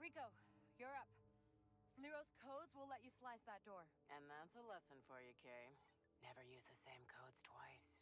Rico, you're up. Sliro's codes will let you slice that door. And that's a lesson for you, Kay. Never use the same codes twice.